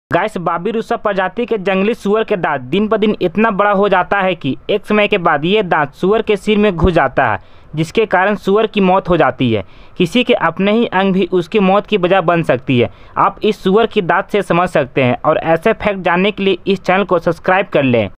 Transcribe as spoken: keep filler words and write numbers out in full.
Guys, बाबिरुसा प्रजाति के जंगली सुअर के दांत दिन ब दिन इतना बड़ा हो जाता है कि एक समय के बाद ये दांत सुअर के सिर में घुस जाता है, जिसके कारण सुअर की मौत हो जाती है। किसी के अपने ही अंग भी उसकी मौत की वजह बन सकती है। आप इस सुअर की दांत से समझ सकते हैं। और ऐसे फैक्ट जानने के लिए इस चैनल को सब्सक्राइब कर लें।